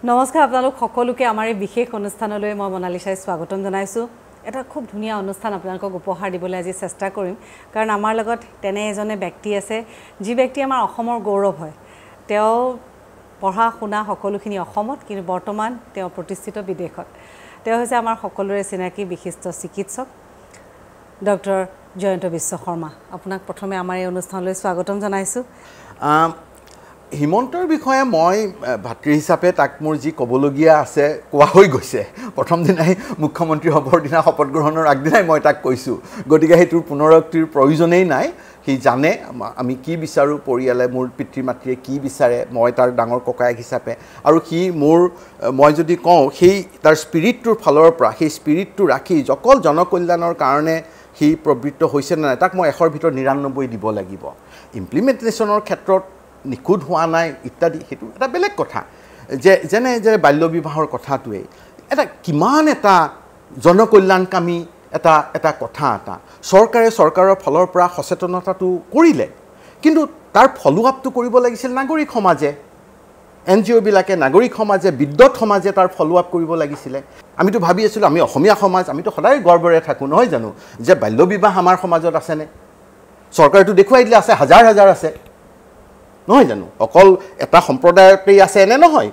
নমস্কাৰ আপোনালোক সকলোকে আমাৰ এই বিশেষ অনুষ্ঠানলৈ মই মনালিছাই স্বাগতম জনাইছো এটা খুব ধুনীয়া অনুষ্ঠান আপোনালোকক উপহাৰ দিবলৈ আজি চেষ্টা কৰিম কাৰণ আমাৰ লগত তেনে এজনে ব্যক্তি আছে যি ব্যক্তি আমাৰ অসমৰ গৌৰৱ হয় তেওঁ পঢ়া শুনা সকলোখিনি অসমত কিন্তু বৰ্তমান তেওঁ প্ৰতিষ্ঠিত বিদেশত তেওঁ হৈছে আমাৰ সকলোৰে চিনাকি বিশিষ্ট চিকিৎসক ডক্টৰ jayantabiswasarma আপোনাক প্ৰথমে আমাৰ এই অনুষ্ঠানলৈ স্বাগতম জনাইছো হিমন্তৰ বিষয়ে মই ভাতৃ হিচাপে তাক মোৰ যি ক'বলগীয়া আছে কোৱা হৈ গৈছে প্ৰথম দিনাই মুখ্যমন্ত্ৰী হ'বৰ দিনা শপত গ্ৰহণৰ আগদিনাই মই তাক কৈছোঁ গতিকে সেইটোৰ পুনৰুক্তিৰ প্ৰয়োজনেই নাই সি জানে আমি কি বিচাৰো পৰিয়ালে মোৰ পিতৃ মাতৃয়ে কি বিচাৰে মই তাৰ ডাঙৰ ককায়েক হিচাপে আৰু সি মোৰ মই যদি কওঁ সেই তাৰ স্পিৰিটটোৰ ফালৰ পৰা সেই স্পিৰিটটো ৰাখি অকল জনকল্যাণৰ কাৰণে সি প্ৰবৃত্ত হৈছে নে নাই তাক মই 100ৰ ভিতৰত 99 দিব লাগিব ইমপ্লিমেণ্টেশ্যনৰ ক্ষেত্ৰত নিখুঁত হোৱা নাই ইত্যাদি সেইটো এটা বেলেগ কথা যে বাল্য বিবাহৰ কথাটোৱে এটা কিমান এটা জনকল্যাণকামী এটা কথা এটা চৰকাৰৰ ফালৰ পৰা সচেতনতাটো কৰিলে কিন্তু তাৰ ফলো আপটো কৰিব লাগিছিল নাগৰিক সমাজে NGO বিলাকে নাগৰিক সমাজে বিদ্যুৎ সমাজে তাৰ ফলো আপ কৰিব লাগিছিলে আমিতো ভাবি আছিলোঁ আমি অসমীয়া সমাজ আমিতো সদায় গৰ্বৰে থাকোঁ নহয় জানো যে বাল্য বিবাহ আমাৰ সমাজত আছেনে চৰকাৰেতো দেখুৱাই দিলে আছে হাজাৰ হাজাৰ আছে নহয় জানো অকল এটা সম্প্ৰদায়তেই আছে এনে নহয়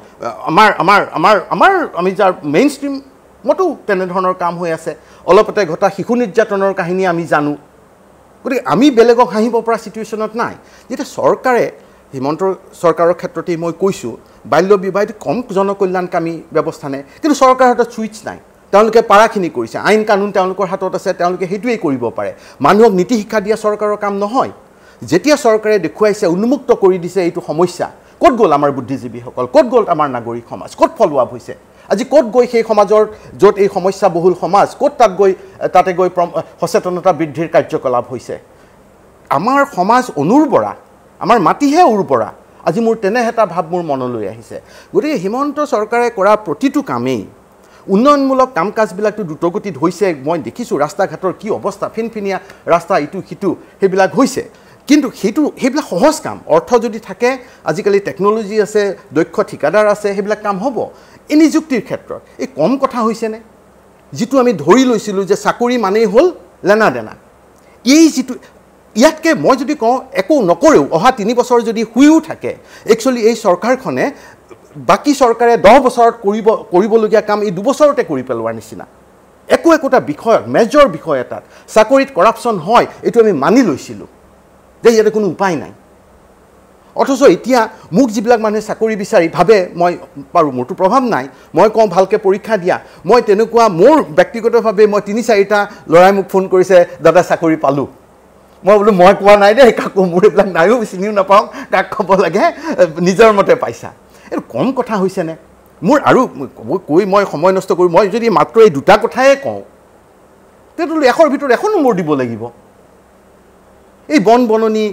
আমি যাৰ মেইন ষ্ট্ৰীম মতো তেনেধৰণৰ কাম হৈ আছে অলপতে ঘটা শিশু নিৰ্যাতনৰ কাহিনী আমি জানো গতিকে আমি বেলেগক হাঁহিব পৰা চিটুৱেশ্যনত নাই যেতিয়া চৰকাৰে হিমন্ত চৰকাৰৰ ক্ষেত্ৰতেই মই কৈছোঁ বাল্য বিবাহটো কম জনকল্যাণকামী ব্যৱস্থা নাই কিন্তু চৰকাৰৰ হাতত চুইচ নাই তেওঁলোকে পাৰাখিনি কৰিছে আইন কানুন তেওঁলোকৰ হাতত আছে তেওঁলোকে সেইটোৱেই কৰিব পাৰে মানুহক নীতি শিক্ষা দিয়া চৰকাৰৰ কাম নহয় যেতিয়া চৰকাৰে দেখুৱাইছে উন্মুক্ত কৰি দিছে এইটো সমস্যা ক'ত গ'ল আমাৰ বুদ্ধিজীৱীসকল ক'ত গ'ল আমাৰ নাগৰিক সমাজ ক'ত ফলো আপ হৈছে আজি ক'ত গৈ সেই সমাজৰ য'ত এই সমস্যা বহুল সমাজ ক'ত তাতে গৈ সচেতনতা বৃদ্ধিৰ কাৰ্যকলাপ হৈছে আমাৰ সমাজ অনুৰ্বৰা আমাৰ মাটিহে উৰ্বৰা আজি মোৰ তেনে এটা ভাৱ মোৰ মনলৈ আহিছে গতিকে হিমন্ত চৰকাৰে কৰা প্ৰতিটো কামেই উন্নয়নমূলক কাম কাজবিলাকটো দ্ৰুতগতিত হৈছে মই দেখিছোঁ ৰাস্তা ঘাটৰ কি অৱস্থা ফিনফিনীয়া ৰাস্তা ইটো সিটো সেইবিলাক হৈছে কিন্তু সেইবিলাক সহজ কাম অৰ্থ যদি থাকে আজিকালি টেকন'লজি আছে দক্ষ ঠিকাদাৰ আছে সেইবিলাক কাম হ'ব এই নিযুক্তিৰ ক্ষেত্ৰত এই কম কথা হৈছেনে যিটো আমি ধৰি লৈছিলোঁ যে চাকৰি মানেই হ'ল লেনা দেনা এই যিটো ইয়াতকৈ মই যদি কওঁ একো নকৰেও অহা 3 বছৰ যদি শুইও থাকে একচুৱেলি এই চৰকাৰখনে বাকী চৰকাৰে 10 বছৰত কৰিবলগীয়া কাম এই 2 বছৰতে কৰি পেলোৱাৰ নিচিনা একোটা বিষয়ত মেজৰ বিষয় এটাত চাকৰিত কৰাপশ্যন হয় এইটো আমি মানি লৈছিলোঁ যে ইয়াতে কোনো উপায় নাই অথচ এতিয়া মোক যিবিলাক মানুহে চাকৰি বিচাৰি ভাবে মই পাৰোঁ মোৰতো প্ৰভাৱ নাই মই কওঁ ভালকৈ পৰীক্ষা দিয়া মই তেনেকুৱা মোৰ ব্যক্তিগতভাৱে মই 3-4টা ল'ৰাই মোক ফোন কৰিছে দাদা চাকৰি পালোঁ মই বোলো মই কোৱা নাই দেই কাকো মোৰ এইবিলাক নাইও চিনিও নাপাওঁ কাক ক'ব লাগে নিজৰ মতে পাইছা এইটো কম কথা হৈছেনে মোৰ আৰু কৈ মই সময় নষ্ট কৰোঁ মই যদি মাত্ৰ এই দুটা কথাই কওঁ তেতিয়াহ'লে 100ৰ ভিতৰত এখন নম্বৰ দিব লাগিব এই বননি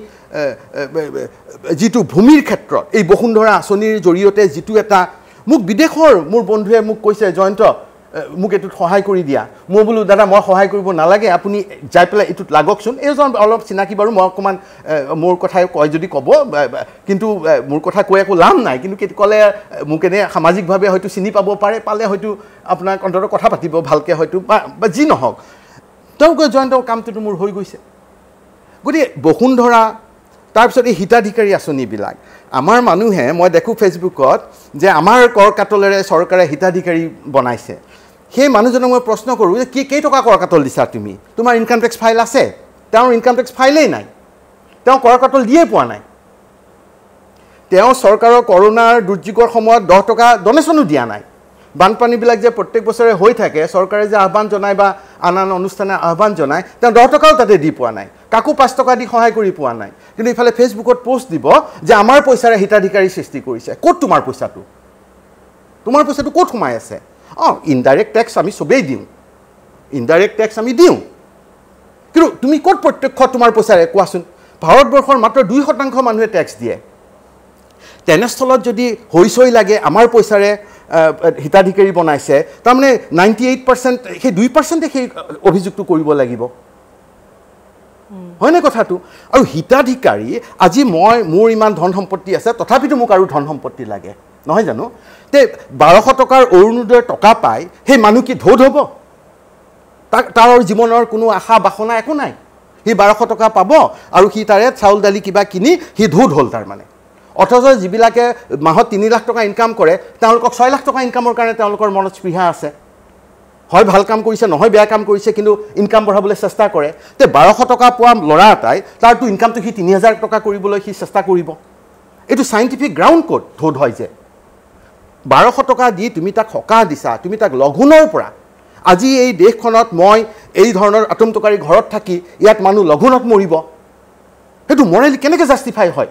যিটো ভূমিৰ ক্ষেত্ৰত এই বসুন্ধৰা আঁচনিৰ জৰিয়তে যিটো এটা মোক বিদেশৰ মোৰ বন্ধুৱে মোক কৈছে জয়ন্ত মোক এইটোত সহায় কৰি দিয়া মই বোলো দাদা মই সহায় কৰিব নালাগে আপুনি যাই পেলাই এইটোত লাগকচোন এইজন অলপ চিনাকি বাৰু মই অকণমান মোৰ কথাই কয় যদি ক'ব কিন্তু মোৰ কথা কৈ একো লাভ নাই কিন্তু ক'লে মোক এনে সামাজিকভাৱে হয়তো চিনি পাব পাৰে পালে হয়তো আপোনাক অন্তত কথা পাতিব ভালকৈ হয়তো বা যি নহওক তেওঁ কৈ জয়ন্তৰ কামটোতো মোৰ হৈ গৈছে গতিকে বসুন্ধৰা তাৰপিছত এই হিতাধিকাৰী আঁচনিবিলাক আমাৰ মানুহে মই দেখোঁ ফেচবুকত যে আমাৰ কৰ কাটলেৰে চৰকাৰে হিতাধিকাৰী বনাইছে সেই মানুহজনক মই প্ৰশ্ন কৰোঁ যে কেইটকা কৰ কাটল দিছা তুমি তোমাৰ ইনকাম টেক্স ফাইল আছে তেওঁৰ ইনকাম টেক্স ফাইলেই নাই তেওঁ কৰ কাটল দিয়ে পোৱা নাই তেওঁ চৰকাৰৰ কৰোণাৰ দুৰ্যোগৰ সময়ত 10 টকা ডনেশ্যনো দিয়া নাই বানপানীবিলাক যে প্ৰত্যেক বছৰে হৈ থাকে চৰকাৰে যে আহ্বান জনায় বা আন অনুষ্ঠানে আহ্বান জনায় তেওঁ 10 টকাও তাতে দি পোৱা নাই কাকো 5 টকা দি সহায় কৰি পোৱা নাই কিন্তু ইফালে ফেচবুকত পোষ্ট দিব যে আমাৰ পইচাৰে হিতাধিকাৰী সৃষ্টি কৰিছে ক'ত তোমাৰ পইচাটো ক'ত সোমাই আছে ইনডাইৰেক্ট টেক্স আমি চবেই দিওঁ ইনডাইৰেক্ট টেক্স আমি দিওঁ কিন্তু তুমি ক'ত প্ৰত্যক্ষ তোমাৰ পইচাৰে কোৱাচোন ভাৰতবৰ্ষৰ মাত্ৰ 2% মানুহে টেক্স দিয়ে তেনেস্থলত যদি হৈছই লাগে আমাৰ পইচাৰে হিতাধিকাৰী বনাইছে তাৰমানে 98% সেই 2%তে সেই অভিযোগটো কৰিব লাগিব হয়নে কথাটো আৰু হিতাধিকাৰী আজি মোৰ ইমান ধন সম্পত্তি আছে তথাপিতো মোক আৰু ধন সম্পত্তি লাগে নহয় জানো তে 1200 টকাৰ অৰুণোদয়ৰ টকা পায় সেই মানুহ কি ধোধ হ'ব তাৰ জীৱনৰ কোনো আশা বাসনা একো নাই সি 1200 টকা পাব আৰু সি তাৰে চাউল দালি কিবা কিনি সি ধোধ হ'ল তাৰ মানে অথচ যিবিলাকে মাহত 3 লাখ টকা ইনকাম কৰে তেওঁলোকক 6 লাখ টকা ইনকামৰ কাৰণে তেওঁলোকৰ মনত স্পৃহা আছে হয় ভাল কাম কৰিছে নহয় বেয়া কাম কৰিছে কিন্তু ইনকাম বঢ়াবলৈ চেষ্টা কৰে তে 1200 টকা পোৱা ল'ৰা এটাই তাৰটো ইনকামটো সি 3000 টকা কৰিবলৈ সি চেষ্টা কৰিব এইটো সাইন্টিফিক গ্ৰাউণ্ড কোড ধোধ হয় যে 1200 টকা দি তুমি তাক সকাহ দিছা তুমি তাক লঘোণৰ পৰা আজি এই দেশখনত মই এই ধৰণৰ আতমতকাৰী ঘৰত থাকি ইয়াত মানুহ লঘোণত মৰিব সেইটো মৰেলি কেনেকৈ জাষ্টিফাই হয়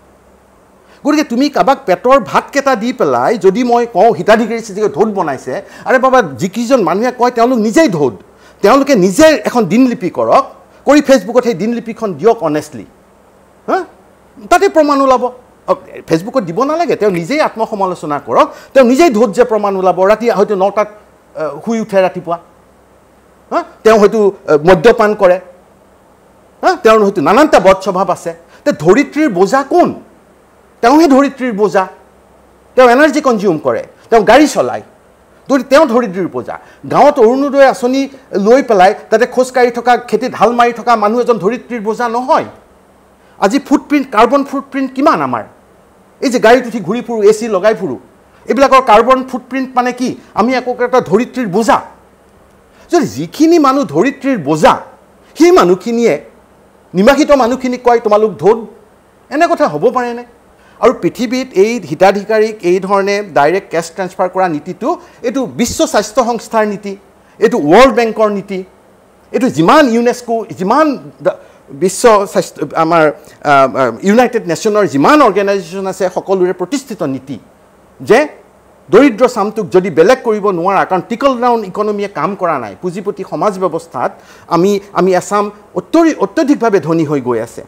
গতিকে তুমি কাবাক পেটৰ ভাত কেটা দি পেলাই যদি মই কওঁ হিতাধিকাৰী চিঠিকে ধোধ বনাইছে আৰে বাবা যিকিজন মানুহে কয় তেওঁলোক নিজেই ধোধ তেওঁলোকে নিজে এখন দিনলিপি কৰক কৰি ফেচবুকত সেই দিনলিপিখন দিয়ক অনেষ্টলি হা তাতে প্ৰমাণ ওলাব ফেচবুকত দিব নালাগে তেওঁ নিজেই আত্মসমালোচনা কৰক তেওঁ নিজেই ধোধ যে প্ৰমাণ ওলাব ৰাতি হয়তো 9টাত শুই উঠে ৰাতিপুৱা হা তেওঁ হয়তো মদ্যপান কৰে হা তেওঁৰ হয়তো নানানটা বদ স্বভাৱ আছে তে ধৰিত্ৰীৰ বোজা কোন তেওঁহে ধৰিত্ৰীৰ বোজা তেওঁ এনাৰ্জি কনজিউম কৰে তেওঁ গাড়ী চলায় তেওঁ ধৰিত্ৰীৰ বোজা গাঁৱত অৰুণোদয় আঁচনি লৈ পেলাই তাতে খোজকাঢ়ি থকা খেতিত হাল মাৰি থকা মানুহ এজন ধৰিত্ৰীৰ বোজা নহয় আজি ফুটপ্ৰিণ্ট কাৰ্বন ফুটপ্ৰিণ্ট কিমান আমাৰ এই যে গাড়ীত উঠি ঘূৰি ফুৰোঁ এচি লগাই ফুৰোঁ এইবিলাকৰ কাৰ্বন ফুটপ্ৰিণ্ট মানে কি আমি একোটা ধৰিত্ৰীৰ বোজা যদি যিখিনি মানুহ ধৰিত্ৰীৰ বোজা সেই মানুহখিনিয়ে নিমাখিত মানুহখিনিক কয় তোমালোক ধোধ এনে কথা হ'ব পাৰেনে আৰু পৃথিৱীত এই হিতাধিকাৰীক এই ধৰণে ডাইৰেক্ট কেছ ট্ৰান্সফাৰ কৰা নীতিটো এইটো বিশ্ব স্বাস্থ্য সংস্থাৰ নীতি এইটো ৱৰ্ল্ড বেংকৰ নীতি এইটো যিমান ইউনেস্কো যিমান বিশ্ব স্বাস্থ্য আমাৰ ইউনাইটেড নেশ্যনৰ যিমান অৰ্গেনাইজেশ্যন আছে সকলোৰে প্ৰতিষ্ঠিত নীতি যে দৰিদ্ৰ চামটোক যদি বেলেগ কৰিব নোৱাৰা কাৰণ টিকল ডাউন ইকনমিয়ে কাম কৰা নাই পুঁজিপতি সমাজ ব্যৱস্থাত আমি আসাম অত্যধিকভাৱে ধনী হৈ গৈ আছে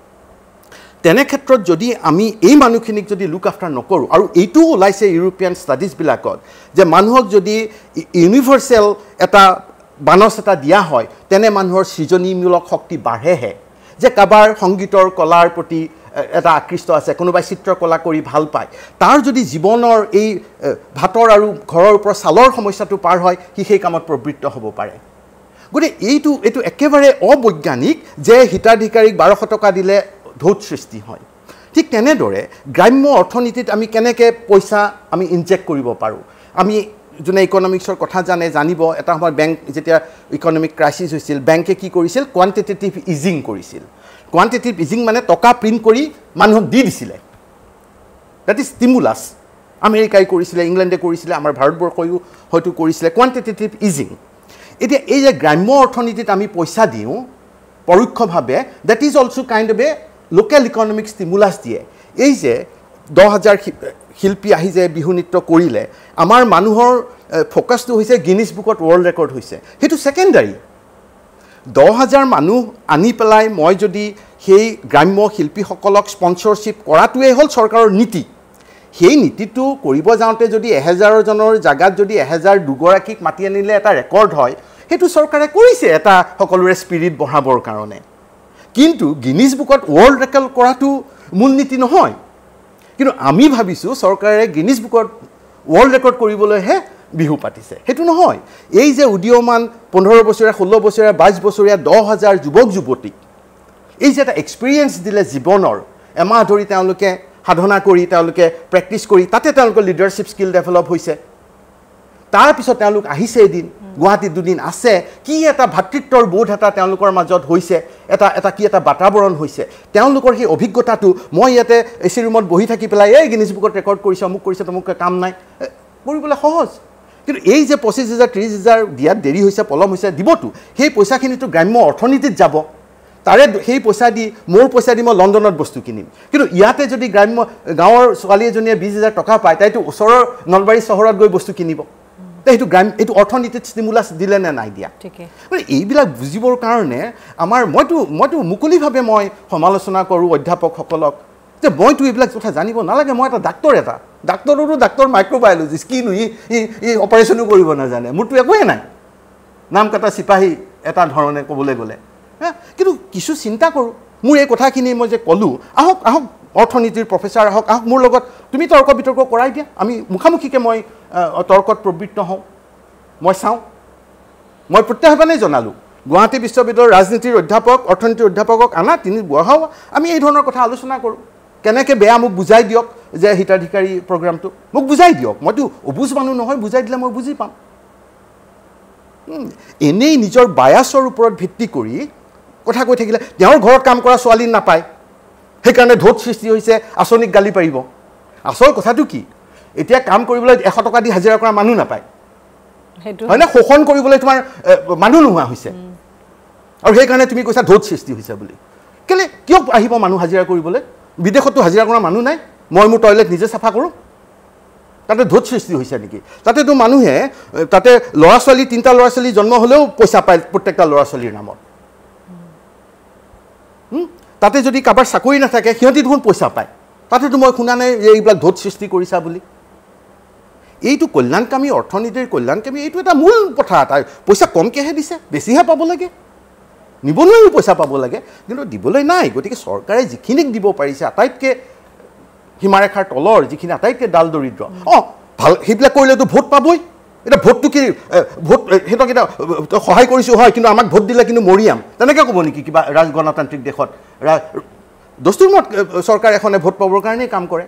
তেনে ক্ষেত্ৰত যদি আমি এই মানুহখিনিক যদি লুক আফটাৰ নকৰোঁ আৰু এইটোও ওলাইছে ইউৰোপিয়ান ষ্টাডিজবিলাকত যে মানুহক যদি ইউনিভাৰ্চেল এটা বানচ এটা দিয়া হয় তেনে মানুহৰ সৃজনীমূলক শক্তি বাঢ়েহে যে কাবাৰ সংগীতৰ কলাৰ প্ৰতি এটা আকৃষ্ট আছে কোনোবাই চিত্ৰকলা কৰি ভাল পায় তাৰ যদি জীৱনৰ এই ভাতৰ আৰু ঘৰৰ ওপৰত ছালৰ সমস্যাটো পাৰ হয় সি সেই কামত প্ৰবৃত্ত হ'ব পাৰে গতিকে এইটো একেবাৰে অবৈজ্ঞানিক যে হিতাধিকাৰীক 1200 টকা দিলে ধোধ সৃষ্টি হয় ঠিক তেনেদৰে গ্ৰাম্য অৰ্থনীতিত আমি কেনেকৈ পইচা আমি ইনজেক্ট কৰিব পাৰোঁ আমি যোনে ইকনমিক্সৰ কথা জানিব এটা সময় বেংক যেতিয়া ইকনমিক ক্ৰাইচিছ হৈছিল বেংকে কি কৰিছিল কোৱান্টিটেটিভ ইজিং কৰিছিল কোৱান্টিটেটিভ ইজিং মানে টকা প্ৰিণ্ট কৰি মানুহক দি দিছিলে দ্যাট ইজ ষ্টিমুলাছ আমেৰিকাই কৰিছিলে ইংলেণ্ডে কৰিছিলে আমাৰ ভাৰতবৰ্ষয়ো হয়তো কৰিছিলে কোৱান্টিটেটিভ ইজিং এতিয়া এই যে গ্ৰাম্য অৰ্থনীতিত আমি পইচা দিওঁ পৰোক্ষভাৱে that is also kind of a local economic stimulus দিয়ে এই যে 10,000 শিল্পী আহি যে বিহু নৃত্য কৰিলে আমাৰ মানুহৰ ফ'কাছটো হৈছে গিনিছ বুকত ৱৰ্ল্ড ৰেকৰ্ড হৈছে সেইটো ছেকেণ্ডাৰী 10,000 মানুহ আনি পেলাই মই যদি সেই গ্ৰাম্য শিল্পীসকলক স্পনচৰশ্বিপ কৰাটোৱেই হ'ল চৰকাৰৰ নীতি সেই নীতিটো কৰিব যাওঁতে যদি 1000 জনৰ জাগাত যদি 1002গৰাকীক মাতি আনিলে এটা ৰেকৰ্ড হয় সেইটো চৰকাৰে কৰিছে এটা সকলোৰে স্পিৰিট বঢ়াবৰ কাৰণে কিন্তু গিনিছ বুকত ৱৰ্ল্ড ৰেকৰ্ড কৰাটো মূল নীতি নহয় কিন্তু আমি ভাবিছোঁ চৰকাৰে গিনিছ বুকত ৱৰ্ল্ড ৰেকৰ্ড কৰিবলৈহে বিহু পাতিছে সেইটো নহয় এই যে উদীয়মান 15 বছৰীয়া 16 বছৰীয়া 22 বছৰীয়া 10,000 যুৱক যুৱতীক এই যে এটা এক্সপিৰিয়েঞ্চ দিলে জীৱনৰ এমাহ ধৰি তেওঁলোকে সাধনা কৰি তেওঁলোকে প্ৰেক্টিছ কৰি তাতে তেওঁলোকৰ লিডাৰশ্বিপ স্কিল ডেভেলপ হৈছে তাৰপিছত তেওঁলোক আহিছে এদিন গুৱাহাটীত দুদিন আছে কি এটা ভাতৃত্বৰ বোধ এটা তেওঁলোকৰ মাজত হৈছে এটা কি এটা বাতাবৰণ হৈছে তেওঁলোকৰ সেই অভিজ্ঞতাটো মই ইয়াতে এচি ৰুমত বহি থাকি পেলাই এই গিনিছ বুকত ৰেকৰ্ড কৰিছে অমুক কৰিছে তমুক কাম নাই কৰিবলৈ সহজ কিন্তু এই যে 25,000 30,000 দিয়াত দেৰি হৈছে পলম হৈছে দিবতো সেই পইচাখিনিতো গ্ৰাম্য অৰ্থনীতিত যাব তাৰে সেই পইচা দি মোৰ পইচা দি মই লণ্ডনত বস্তু কিনিম কিন্তু ইয়াতে যদি গ্ৰাম্য গাঁৱৰ ছোৱালী এজনীয়ে 20,000 টকা পায় তাইতো ওচৰৰ নলবাৰী চহৰত গৈ বস্তু কিনিব এইটো অৰ্থনীতিত ষ্টিমুলাছ দিলে নে নাই দিয়া এইবিলাক বুজিবৰ কাৰণে আমাৰ মইতো মুকলিভাৱে মই সমালোচনা কৰোঁ অধ্যাপকসকলক যে মইতো এইবিলাক কথা জানিব নালাগে মই এটা ডাক্তৰৰো ডাক্তৰ মাইক্ৰ'বায়'লজিষ্ট কিনো ই অপাৰেশ্যনো কৰিব নাজানে মোৰতো একোৱে নাই নাম কটা চিপাহী এটা ধৰণে ক'বলৈ গ'লে কিন্তু কিছু চিন্তা কৰোঁ মোৰ এই কথাখিনি মই যে ক'লোঁ আহক অৰ্থনীতিৰ প্ৰফেচাৰ আহক মোৰ লগত তুমি তৰ্ক বিতৰ্ক কৰাই দিয়া আমি মুখামুখিকৈ মই তৰ্কত প্ৰবৃত্ত হওঁ মই চাওঁ মই প্ৰত্যাহ্বানেই জনালোঁ গুৱাহাটী বিশ্ববিদ্যালয়ৰ ৰাজনীতিৰ অধ্যাপক অৰ্থনীতিৰ অধ্যাপকক আনা তিনি বহাও আমি এই ধৰণৰ কথা আলোচনা কৰোঁ কেনেকৈ বেয়া মোক বুজাই দিয়ক যে হিতাধিকাৰী প্ৰগ্ৰামটো মোক বুজাই দিয়ক মইতো অবুজ মানুহ নহয় বুজাই দিলে মই বুজি পাম এনেই নিজৰ বায়াছৰ ওপৰত ভিত্তি কৰি কথা কৈ থাকিলে তেওঁৰ ঘৰত কাম কৰা ছোৱালী নাপায় সেইকাৰণে ধোট সৃষ্টি হৈছে আঁচনিক গালি পাৰিব আচল কথাটো কি এতিয়া কাম কৰিবলৈ 100 টকা দি হাজিৰা কৰা মানুহ নাপায় হয় না শোষণ কৰিবলৈ তোমাৰ মানুহ নোহোৱা হৈছে আৰু সেইকাৰণে তুমি কৈছা ধোট সৃষ্টি হৈছে বুলি কেলে কিয় আহিব মানুহ হাজিৰা কৰিবলৈ বিদেশতো হাজিৰা কৰা মানুহ নাই মই মোৰ টয়লেট নিজে চাফা কৰোঁ তাতে ধোট সৃষ্টি হৈছে নেকি তাতেতো মানুহে তাতে ল'ৰা ছোৱালী 3টা ল'ৰা ছোৱালী জন্ম হ'লেও পইচা পায় প্ৰত্যেকটা ল'ৰা ছোৱালীৰ নামত তাতে যদি কাৰোবাৰ চাকৰি নাথাকে সিহঁতি দেখোন পইচা পায় তাতেতো মই শুনা নাই যে এইবিলাক ধোট সৃষ্টি কৰিছা বুলি এইটো কল্যাণকামী অৰ্থনীতিৰ কল্যাণকামী এইটো এটা মূল কথা এটা পইচা কমকৈহে দিছে বেছিহে পাব লাগে নিবনুৱাইও পইচা পাব লাগে কিন্তু দিবলৈ নাই গতিকে চৰকাৰে যিখিনিক দিব পাৰিছে আটাইতকৈ সীমাৰেখাৰ তলৰ যিখিনি আটাইতকৈ ডাল দৰিদ্ৰ ভাল সেইবিলাক কৰিলেতো ভোট পাবই এটা ভোটটো কি ভোট সিহঁতক এটা সহায় কৰিছোঁ হয় কিন্তু আমাক ভোট দিলে কিন্তু মৰিয়াম তেনেকৈ ক'ব নেকি কিবা গণতান্ত্ৰিক দেশত দস্তুৰ মত চৰকাৰ এখনে ভোট পাবৰ কাৰণেই কাম কৰে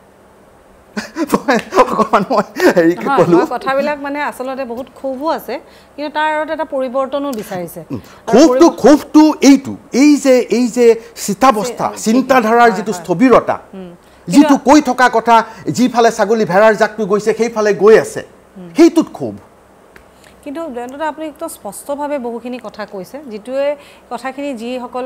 অকণমান মই হেৰি ক'লোঁ কথাবিলাক মানে আচলতে বহুত ক্ষোভো আছে কিন্তু তাৰ আঁৰত এটা পৰিৱৰ্তনো বিচাৰিছে ক্ষোভটো এইটো এই যে স্থিতাৱস্থা চিন্তাধাৰাৰ যিটো স্থবিৰতা যিটো কৈ থকা কথা যিফালে ছাগলী ভেড়াৰ জাকটো গৈছে সেইফালে গৈ আছে সেইটোত ক্ষোভ কিন্তু জয়ন্তদা আপুনি একদম স্পষ্টভাৱে বহুখিনি কথা কৈছে যিটোৱে কথাখিনি যিসকল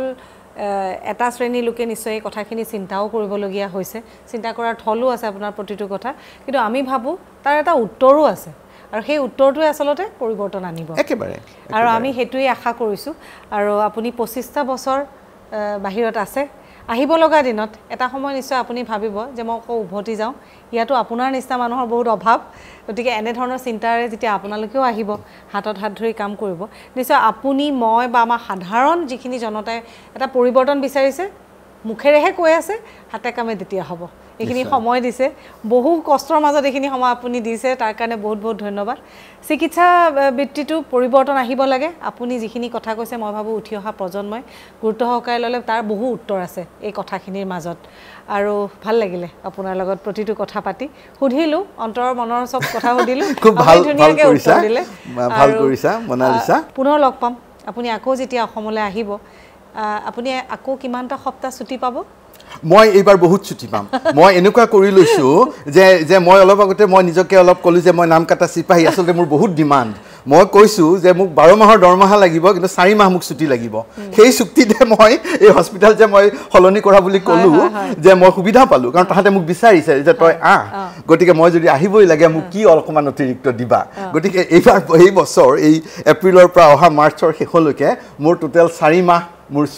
এটা শ্ৰেণীৰ লোকে নিশ্চয় এই কথাখিনি চিন্তাও কৰিবলগীয়া হৈছে চিন্তা কৰাৰ থলো আছে আপোনাৰ প্ৰতিটো কথা কিন্তু আমি ভাবোঁ তাৰ এটা উত্তৰো আছে আৰু সেই উত্তৰটোৱে আচলতে পৰিৱৰ্তন আনিব একেবাৰে আৰু আমি সেইটোৱে আশা কৰিছোঁ আৰু আপুনি 25টা বছৰ বাহিৰত আছে আহিব লগা দিনত এটা সময় নিশ্চয় আপুনি ভাবিব যে মই আকৌ উভতি যাওঁ ইয়াতো আপোনাৰ নিচিনা মানুহৰ বহুত অভাৱ গতিকে এনেধৰণৰ চিন্তাৰে যেতিয়া আপোনালোকেও আহিব হাতত হাত ধৰি কাম কৰিব নিশ্চয় আপুনি মই বা আমাৰ সাধাৰণ যিখিনি জনতাই এটা পৰিৱৰ্তন বিচাৰিছে মুখেৰেহে কৈ আছে হাতে কামে তেতিয়া হ'ব এইখিনি সময় দিছে বহু কষ্টৰ মাজত এইখিনি সময় আপুনি দিছে তাৰ কাৰণে বহুত বহুত ধন্যবাদ চিকিৎসা বৃত্তিটো পৰিৱৰ্তন আহিব লাগে আপুনি যিখিনি কথা কৈছে মই ভাবোঁ উঠি অহা প্ৰজন্মই গুৰুত্ব সহকাৰে ল'লে তাৰ বহু উত্তৰ আছে এই কথাখিনিৰ মাজত আৰু ভাল লাগিলে আপোনাৰ লগত প্ৰতিটো কথা পাতি সুধিলোঁ অন্তৰৰ মনৰ চব কথা সুধিলোঁ খুব ভাল ধুনীয়াকৈ উত্তৰ দিলে ভাল কৰিছা মনালিছা পুনৰ লগ পাম আপুনি আকৌ যেতিয়া অসমলৈ আহিব আপুনি আকৌ কিমানটা সপ্তাহ ছুটি পাব মই এইবাৰ বহুত ছুটি পাম মই এনেকুৱা কৰি লৈছোঁ যে মই অলপ আগতে মই নিজকে অলপ ক'লোঁ যে মই নাম কাটা চিপাহী আচলতে মোৰ বহুত ডিমাণ্ড মই কৈছোঁ যে মোক 12 মাহৰ দৰমহা লাগিব কিন্তু 4 মাহ মোক ছুটি লাগিব সেই চুক্তিতে মই এই হস্পিটেল যে মই সলনি কৰা বুলি ক'লোঁ যে মই সুবিধা পালোঁ কাৰণ তাহাঁতে মোক বিচাৰিছে যে তই গতিকে মই যদি আহিবই লাগে মোক কি অকণমান অতিৰিক্ত দিবা গতিকে এইবাৰ এই বছৰ এই এপ্ৰিলৰ পৰা অহা মাৰ্চৰ শেষলৈকে মোৰ টোটেল 4 মাহ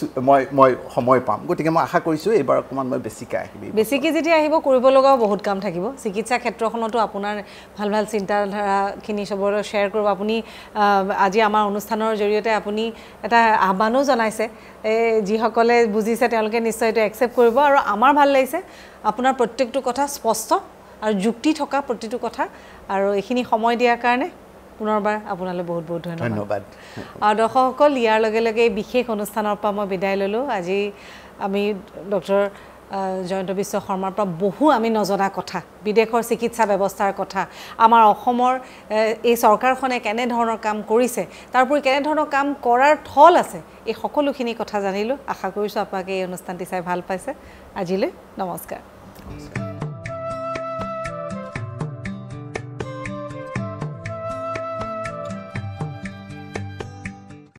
মই সময় পাম গতিকে মই আশা কৰিছোঁ এইবাৰ অকণমান মই বেছিকৈ আহিবি বেছিকৈ যেতিয়া আহিব কৰিব লগাও বহুত কাম থাকিব চিকিৎসা ক্ষেত্ৰখনতো আপোনাৰ ভাল ভাল চিন্তাধাৰাখিনি চবৰে শ্বেয়াৰ কৰিব আপুনি আজি আমাৰ অনুষ্ঠানৰ জৰিয়তে আপুনি এটা আহ্বানো জনাইছে যিসকলে বুজিছে তেওঁলোকে নিশ্চয় এইটো একচেপ্ট কৰিব আৰু আমাৰ ভাল লাগিছে আপোনাৰ প্ৰত্যেকটো কথা স্পষ্ট আৰু যুক্তি থকা প্ৰতিটো কথা আৰু এইখিনি সময় দিয়াৰ কাৰণে পুনৰবাৰ আপোনালৈ বহুত বহুত ধন্যবাদ আৰু দৰ্শকসকল ইয়াৰ লগে লগে এই বিশেষ অনুষ্ঠানৰ পৰা মই বিদায় ল'লোঁ আজি আমি ডক্টৰ জয়ন্ত বিশ্ব শৰ্মাৰ পৰা বহু আমি নজনা কথা বিদেশৰ চিকিৎসা ব্যৱস্থাৰ কথা আমাৰ অসমৰ এই চৰকাৰখনে কেনেধৰণৰ কাম কৰিছে তাৰোপৰি কেনেধৰণৰ কাম কৰাৰ থল আছে এই সকলোখিনি কথা জানিলোঁ আশা কৰিছোঁ আপোনালোকে এই অনুষ্ঠানটি চাই ভাল পাইছে আজিলৈ নমস্কাৰ